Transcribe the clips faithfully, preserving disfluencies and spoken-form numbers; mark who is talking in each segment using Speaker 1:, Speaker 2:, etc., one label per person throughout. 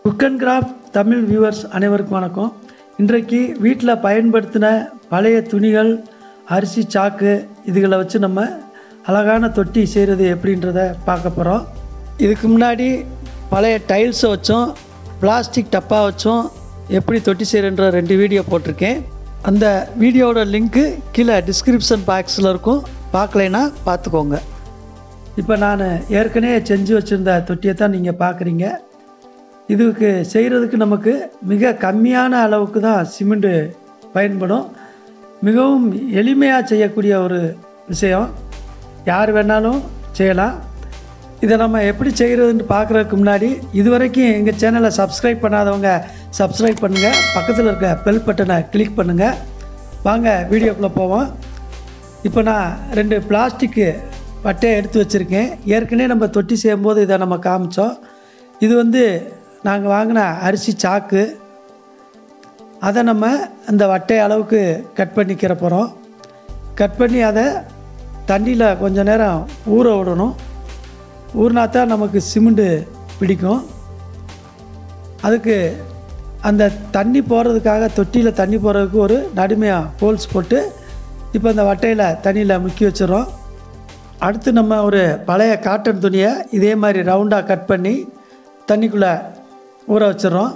Speaker 1: Cook and craft Tamil viewers அனைவருக்கும் வணக்கம். இன்றைக்கு வீட்டில் பயன்படுத்தின பழைய துணிகள், அரிசி சாக்கு இதுகளை வச்சு நம்ம அழகான தொட்டி செய்கிறது எப்படின்றத பார்க்க போகிறோம். இதுக்கு முன்னாடி பழைய டைல்ஸை வச்சோம், பிளாஸ்டிக் டப்பா வச்சோம் எப்படி தொட்டி செய்கிறன்ற ரெண்டு வீடியோ போட்டிருக்கேன். அந்த வீடியோவோட லிங்க்கு கீழே டிஸ்கிரிப்ஷன் பாக்ஸில் இருக்கும், பார்க்கலைன்னா பார்த்துக்கோங்க. இப்போ நான் ஏற்கனவே செஞ்சு வச்சுருந்த தொட்டியை தான் நீங்கள் பார்க்குறீங்க. இதுக்கு செய்கிறதுக்கு நமக்கு மிக கம்மியான அளவுக்கு தான் சிமெண்ட்டு பயன்படும். மிகவும் எளிமையாக செய்யக்கூடிய ஒரு விஷயம், யார் வேணாலும் செய்யலாம். இதை நம்ம எப்படி செய்கிறதுன்னு பார்க்குறதுக்கு முன்னாடி இதுவரைக்கும் எங்கள் சேனலை சப்ஸ்கிரைப் பண்ணாதவங்க சப்ஸ்கிரைப் பண்ணுங்கள், பக்கத்தில் இருக்க பெல் பட்டனை கிளிக் பண்ணுங்கள். வாங்க வீடியோக்குள்ளே போவோம். இப்போ நான் ரெண்டு பிளாஸ்டிக்கு வட்டையை எடுத்து வச்சுருக்கேன். ஏற்கனவே நம்ம தொட்டி செய்யும்போது இதை நம்ம காமிச்சோம். இது வந்து நாங்கள் வாங்கின அரிசி சாக்கு. அதை நம்ம அந்த வட்டை அளவுக்கு கட் பண்ணிக்கிற போகிறோம். கட் பண்ணி அதை தண்ணியில் கொஞ்சம் நேரம் ஊற விடணும். ஊறினா தான் நமக்கு சிமெண்ட்டு பிடிக்கும். அதுக்கு அந்த தண்ணி போகிறதுக்காக, தொட்டியில் தண்ணி போகிறதுக்கு ஒரு நடுமையாக ஹோல்ஸ் போட்டு இப்போ அந்த வட்டையில் தண்ணியில் முக்கி வச்சிடறோம். அடுத்து நம்ம ஒரு பழைய காட்டன் துணியை இதே மாதிரி ரவுண்டாக கட் பண்ணி தண்ணிக்குள்ளே ஊற வச்சிடறோம்.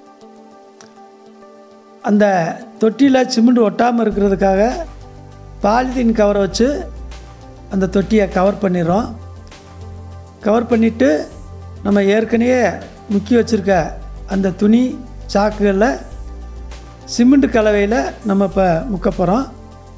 Speaker 1: அந்த தொட்டியில் சிமெண்ட் ஒட்டாமல் இருக்கிறதுக்காக பாலித்தீன் கவரை வச்சு அந்த தொட்டியை கவர் பண்ணிடுறோம். கவர் பண்ணிவிட்டு நம்ம ஏற்கனவே முக்கி வச்சுருக்க அந்த துணி சாக்குகளில் சிமெண்ட் கலவையில் நம்ம இப்போ முக்க போகிறோம்.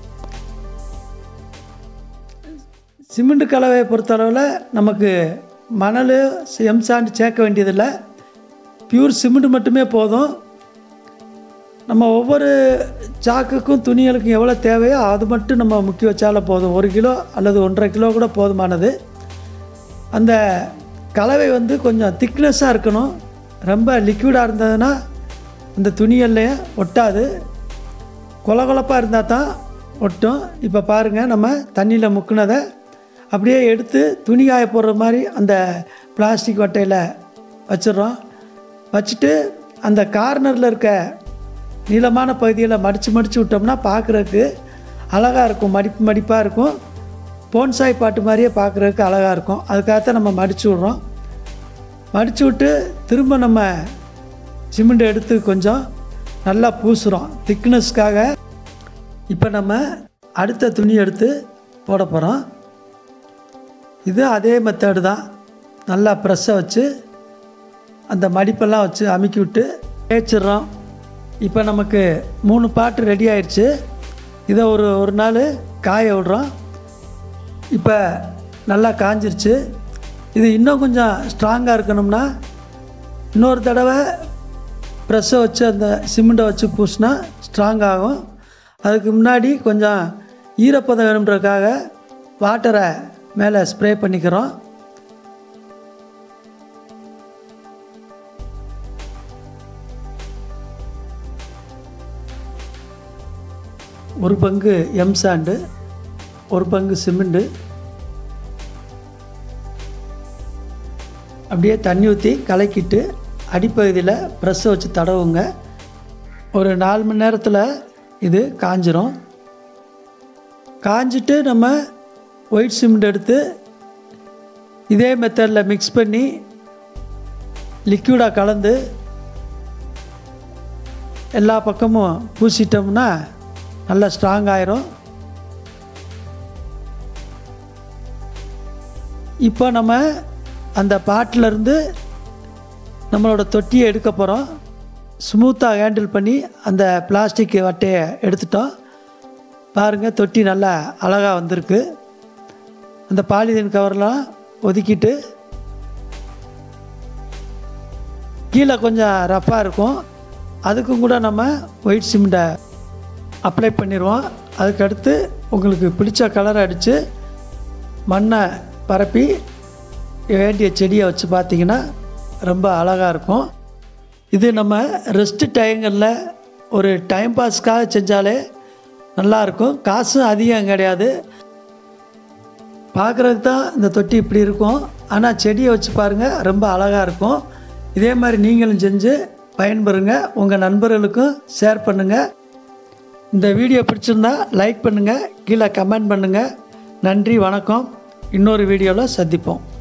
Speaker 1: சிமெண்ட் கலவையை பொறுத்தளவில் நமக்கு மணல், எம்சாண்டு சேர்க்க வேண்டியதில்லை, பியூர் சிமெண்ட் மட்டுமே போதும். நம்ம ஒவ்வொரு சாக்குக்கும் துணிகளுக்கும் எவ்வளோ தேவையோ அது மட்டும் நம்ம முக்கி வச்சாலும் போதும். ஒரு கிலோ அல்லது ஒன்றரை கிலோ கூட போதுமானது. அந்த கலவை வந்து கொஞ்சம் திக்னஸாக இருக்கணும். ரொம்ப லிக்விடாக இருந்ததுன்னா அந்த துணிகள்லையே ஒட்டாது. கொல கொலப்பாக இருந்தால் தான் ஒட்டும். இப்போ பாருங்கள், நம்ம தண்ணியில் முக்குனதை அப்படியே எடுத்து துணி காய போடுற மாதிரி அந்த பிளாஸ்டிக் வட்டையில் வச்சிடுறோம். வச்சுட்டு அந்த கார்னரில் இருக்க நீளமான பகுதியில் மடித்து மடித்து விட்டோம்னா பார்க்குறதுக்கு அழகாக இருக்கும், மடிப்பு மடிப்பாக இருக்கும். போன்சாய் பாட்டு மாதிரியே பார்க்குறதுக்கு அழகாக இருக்கும். அதுக்காகத்தான் நம்ம மடித்து விட்றோம். மடித்து விட்டு திரும்ப நம்ம சிமெண்ட் எடுத்து கொஞ்சம் நல்லா பூசுகிறோம் திக்னஸ்க்காக. இப்போ நம்ம அடுத்த துணி எடுத்து போட போகிறோம். இது அதே மெத்தடு தான். நல்லா ப்ரெஸ்ஸை வச்சு அந்த மடிப்பெல்லாம் வச்சு அமுக்கி விட்டு தேய்ச்சிட்றோம். இப்போ நமக்கு மூணு பாட்டு ரெடி ஆயிடுச்சு. இதை ஒரு ஒரு நாள் காய விடுறோம். இப்போ நல்லா காஞ்சிருச்சு. இது இன்னும் கொஞ்சம் ஸ்ட்ராங்காக இருக்கணும்னா இன்னொரு தடவை ப்ரெஸ்ஸை வச்சு அந்த சிமெண்ட்டை வச்சு பூசினா ஸ்ட்ராங் ஆகும். அதுக்கு முன்னாடி கொஞ்சம் ஈரப்பதம் வேணுன்றதுக்காக வாட்டரை மேலே ஸ்ப்ரே பண்ணிக்கிறோம். ஒரு பங்கு எம்சாண்டு, ஒரு பங்கு சிமெண்ட்டு, அப்படியே தண்ணி ஊற்றி கலக்கிட்டு அடிப்பகுதியில் ப்ரெஸ்ஸை வச்சு தடவுங்க. ஒரு நாலு மணி நேரத்தில் இது காஞ்சிரும். காஞ்சிட்டு நம்ம ஒயிட் சிமெண்ட் எடுத்து இதே மெத்தடில் மிக்ஸ் பண்ணி லிக்விடாக கலந்து எல்லா பக்கமும் பூசிட்டோம்னா நல்லா ஸ்ட்ராங் ஆயிரும். இப்போ நம்ம அந்த பாட்டிலேருந்து நம்மளோட தொட்டியை எடுக்க போகிறோம். ஸ்மூத்தாக ஹேண்டில் பண்ணி அந்த பிளாஸ்டிக் வட்டையை எடுத்துட்டோம். பாருங்கள், தொட்டி நல்லா அழகாக வந்திருக்கு. அந்த பாலித்தீன் கவர்லாம் ஒதுக்கிட்டு கீழே கொஞ்சம் ரஃப்பாக இருக்கும், அதுக்கும் கூட நம்ம ஒயிட் சிமெண்ட்டை அப்ளை பண்ணிடுவோம். அதுக்கடுத்து உங்களுக்கு பிடிச்ச கலரை அடித்து மண்ணை பரப்பி வேண்டிய செடியை வச்சு பார்த்திங்கன்னா ரொம்ப அழகாக இருக்கும். இது நம்ம ரெஸ்ட்டு டைங்களில் ஒரு டைம் பாஸ்க்காக செஞ்சாலே நல்லாயிருக்கும். காசும் அதிகம் கிடையாது. பார்க்குறதுக்கு தான் இந்த தொட்டி இப்படி இருக்கும், ஆனால் செடியை வச்சு பாருங்கள் ரொம்ப அழகாக இருக்கும். இதே மாதிரி நீங்களும் செஞ்சு பயன்பெறுங்க. உங்கள் நண்பர்களுக்கும் ஷேர் பண்ணுங்கள். இந்த வீடியோ பிடிச்சிருந்தா லைக் பண்ணுங்கள், கீழே கமெண்ட் பண்ணுங்கள். நன்றி, வணக்கம். இன்னொரு வீடியோவில் சந்திப்போம்.